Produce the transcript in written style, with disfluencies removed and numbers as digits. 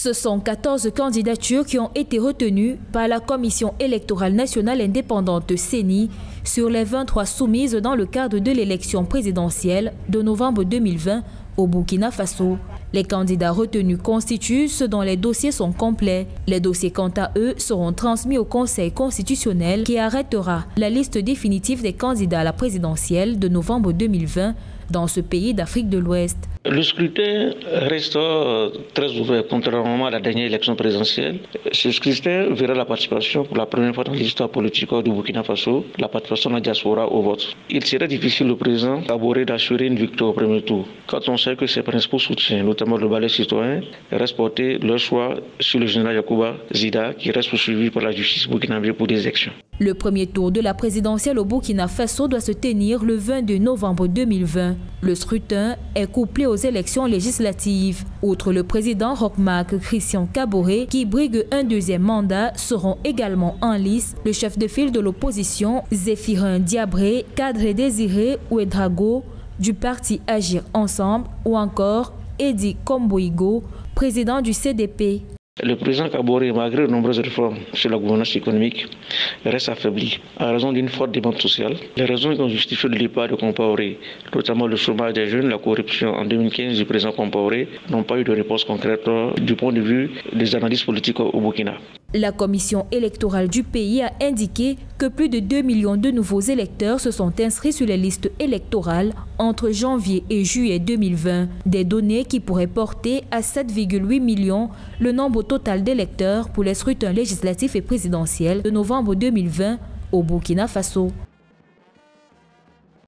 Ce sont 14 candidatures qui ont été retenues par la Commission électorale nationale indépendante CENI sur les 23 soumises dans le cadre de l'élection présidentielle de novembre 2020 au Burkina Faso. Les candidats retenus constituent ceux dont les dossiers sont complets. Les dossiers, quant à eux, seront transmis au Conseil constitutionnel qui arrêtera la liste définitive des candidats à la présidentielle de novembre 2020 dans ce pays d'Afrique de l'Ouest. Le scrutin reste très ouvert, contrairement à la dernière élection présidentielle. Ce scrutin verra la participation pour la première fois dans l'histoire politique du Burkina Faso, la participation de la diaspora au vote. Il serait difficile au président Kaboré d'assurer une victoire au premier tour, quand on sait que ses principaux soutiens, notamment le balai citoyen, restent portés leur choix sur le général Yacouba Zida, qui reste poursuivi par la justice burkinabé pour des élections. Le premier tour de la présidentielle au Burkina Faso doit se tenir le 22 novembre 2020. Le scrutin est couplé aux élections législatives. Outre le président Roch-Marc Christian Kaboré, qui brigue un deuxième mandat, seront également en lice le chef de file de l'opposition, Zéphirin Diabré, Kadri Désiré Ouedraogo, du parti Agir Ensemble, ou encore Edi Komboigo, président du CDP. Le président Kaboré, malgré de nombreuses réformes sur la gouvernance économique, reste affaibli à raison d'une forte demande sociale. Les raisons qui ont justifié le départ de Compaoré, notamment le chômage des jeunes, la corruption en 2015 du président Compaoré, n'ont pas eu de réponse concrète du point de vue des analyses politiques au Burkina. La commission électorale du pays a indiqué que plus de 2 millions de nouveaux électeurs se sont inscrits sur les listes électorales entre janvier et juillet 2020. Des données qui pourraient porter à 7,8 millions le nombre total d'électeurs pour les scrutins législatifs et présidentiels de novembre 2020 au Burkina Faso.